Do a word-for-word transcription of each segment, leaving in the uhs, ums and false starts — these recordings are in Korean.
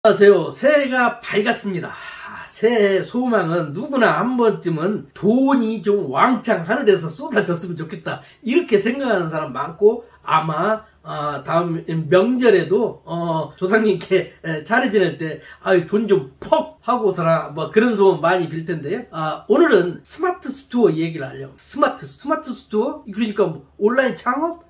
안녕하세요. 새해가 밝았습니다. 새해 소망은 누구나 한 번쯤은 돈이 좀 왕창 하늘에서 쏟아졌으면 좋겠다, 이렇게 생각하는 사람 많고, 아마 어, 다음 명절에도 어, 조상님께 차례 지낼 때 돈 좀 퍽 하고서나 뭐 그런 소원 많이 빌 텐데요. 아, 오늘은 스마트 스토어 얘기를 하려고. 스마트 스마트 스토어, 그러니까 뭐 온라인 창업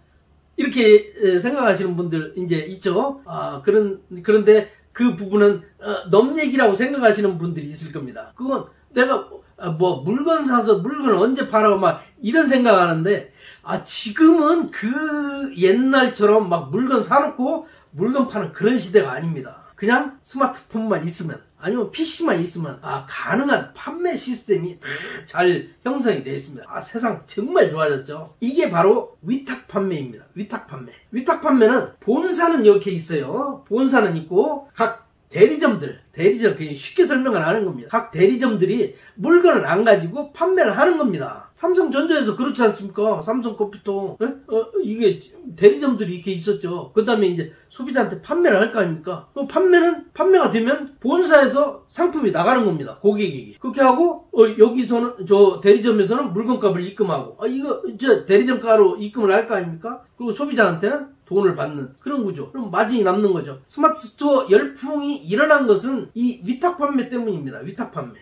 이렇게 생각하시는 분들 이제 있죠. 아, 그런 그런데 그 부분은 어, 넘 얘기라고 생각하시는 분들이 있을 겁니다. 그건 내가 뭐 물건 사서 물건을 언제 팔아 막 이런 생각하는데, 아, 지금은 그 옛날처럼 막 물건 사놓고 물건 파는 그런 시대가 아닙니다. 그냥 스마트폰만 있으면, 아니면 피씨만 있으면 아, 가능한 판매 시스템이 잘 형성이 되어 있습니다. 아, 세상 정말 좋아졌죠. 이게 바로 위탁 판매입니다. 위탁 판매. 위탁 판매는 본사는 이렇게 있어요. 본사는 있고 각 대리점들, 대리점, 그냥 쉽게 설명을 하는 겁니다. 각 대리점들이 물건을 안 가지고 판매를 하는 겁니다. 삼성전자에서 그렇지 않습니까? 삼성컴퓨터, 어, 이게 대리점들이 이렇게 있었죠. 그 다음에 이제 소비자한테 판매를 할 거 아닙니까? 그 판매는, 판매가 되면 본사에서 상품이 나가는 겁니다. 고객에게. 그렇게 하고, 어, 여기서는, 저 대리점에서는 물건값을 입금하고, 아, 이거, 저 대리점가로 입금을 할 거 아닙니까? 그리고 소비자한테는 돈을 받는 그런 구조. 그럼 마진이 남는 거죠. 스마트 스토어 열풍이 일어난 것은 이 위탁 판매 때문입니다. 위탁 판매.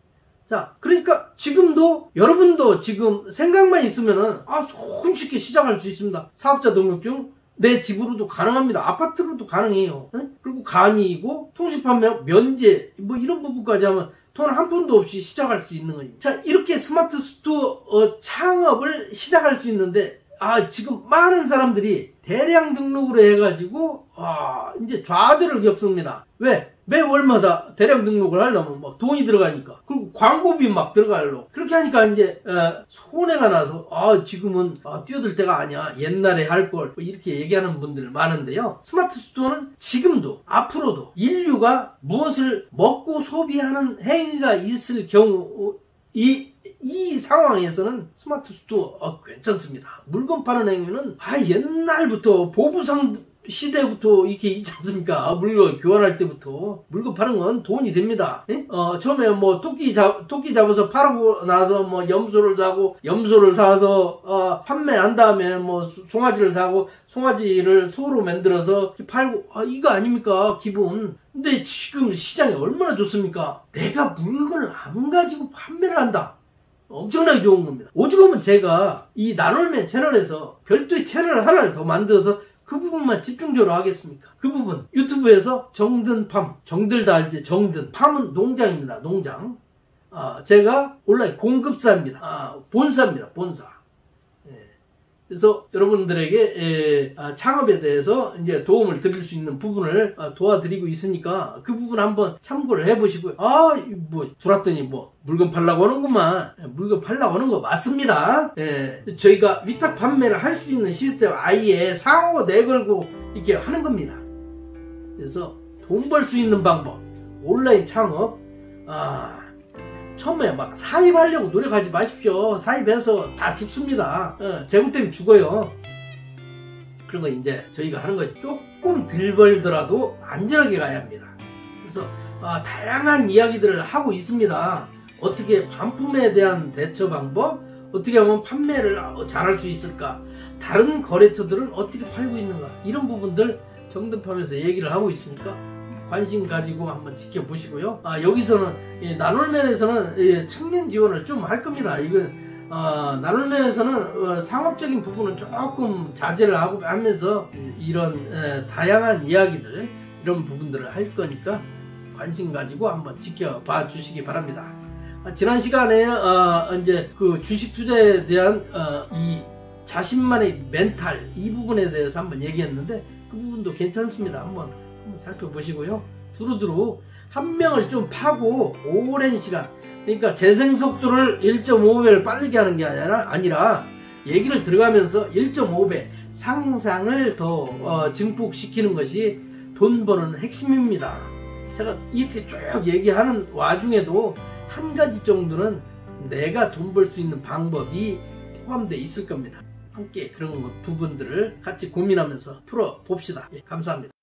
자, 그러니까 지금도 여러분도 지금 생각만 있으면은 아, 손쉽게 시작할 수 있습니다. 사업자 등록증 내 집으로도 가능합니다. 아파트로도 가능해요. 네? 그리고 간이고 통신 판매 면제 뭐 이런 부분까지 하면 돈 한 푼도 없이 시작할 수 있는 거예요. 자, 이렇게 스마트 스토어 어, 창업을 시작할 수 있는데, 아, 지금 많은 사람들이 대량 등록으로 해가지고, 아, 이제 좌절을 겪습니다. 왜? 매 월마다 대량 등록을 하려면 막 돈이 들어가니까. 그리고 광고비 막 들어가려고. 그렇게 하니까 이제, 에, 손해가 나서, 아, 지금은, 아, 뛰어들 때가 아니야. 옛날에 할 걸. 뭐 이렇게 얘기하는 분들 많은데요. 스마트 스토어는 지금도, 앞으로도 인류가 무엇을 먹고 소비하는 행위가 있을 경우, 이, 이 상황에서는 스마트 스토어 어, 괜찮습니다. 물건 파는 행위는 아, 옛날부터 보부상 시대부터 이렇게 있지 않습니까? 물건 교환할 때부터 물건 파는 건 돈이 됩니다. 예? 어, 처음에 뭐 토끼 잡 토끼 잡아서 팔고 나서 뭐 염소를 사고, 염소를 사서 어, 판매한 다음에 뭐 송아지를 사고, 송아지를 소로 만들어서 팔고, 아, 이거 아닙니까? 기본. 근데 지금 시장이 얼마나 좋습니까? 내가 물건을 안 가지고 판매를 한다. 엄청나게 좋은 겁니다. 오죽하면 제가 이 나놀맨 채널에서 별도의 채널 하나를 더 만들어서 그 부분만 집중적으로 하겠습니까? 그 부분 유튜브에서 정든팜, 정들다 할 때 정든, 팜은 농장입니다. 농장. 아, 제가 온라인 공급사입니다. 아, 본사입니다. 본사. 예. 그래서 여러분들에게 예, 아, 창업에 대해서 이제 도움을 드릴 수 있는 부분을 아, 도와드리고 있으니까 그 부분 한번 참고를 해보시고요. 아, 뭐 들었더니 뭐 물건 팔라고 하는구만. 물건 팔라고 하는 거 맞습니다. 예, 저희가 위탁 판매를 할 수 있는 시스템 아예 상호 내걸고 이렇게 하는 겁니다. 그래서 돈 벌 수 있는 방법, 온라인 창업, 아, 처음에 막 사입하려고 노력하지 마십시오. 사입해서 다 죽습니다. 어, 재고 때문에 죽어요. 그런 거 이제 저희가 하는 거지. 조금 덜 벌더라도 안전하게 가야 합니다. 그래서 아, 다양한 이야기들을 하고 있습니다. 어떻게 반품에 대한 대처 방법, 어떻게 하면 판매를 잘할 수 있을까, 다른 거래처들은 어떻게 팔고 있는가, 이런 부분들 정든팜에서 얘기를 하고 있으니까 관심 가지고 한번 지켜보시고요. 아, 여기서는 예, 나놀맨에서는 예, 측면 지원을 좀 할 겁니다. 이건 어, 나놀맨에서는 어, 상업적인 부분은 조금 자제를 하고 하면서 이런 에, 다양한 이야기들, 이런 부분들을 할 거니까 관심 가지고 한번 지켜봐 주시기 바랍니다. 아, 지난 시간에 어, 이제 그 주식 투자에 대한 어, 이 자신만의 멘탈, 이 부분에 대해서 한번 얘기했는데 그 부분도 괜찮습니다. 한번, 한번 살펴보시고요. 두루두루 한 명을 좀 파고 오랜 시간, 그러니까 재생 속도를 일 점 오 배를 빠르게 하는 게 아니라, 아니라 얘기를 들어가면서 일 점 오 배 상상을 더 어, 증폭시키는 것이 돈 버는 핵심입니다. 제가 이렇게 쭉 얘기하는 와중에도 한 가지 정도는 내가 돈 벌 수 있는 방법이 포함되어 있을 겁니다. 함께 그런 부분들을 같이 고민하면서 풀어봅시다. 예, 감사합니다.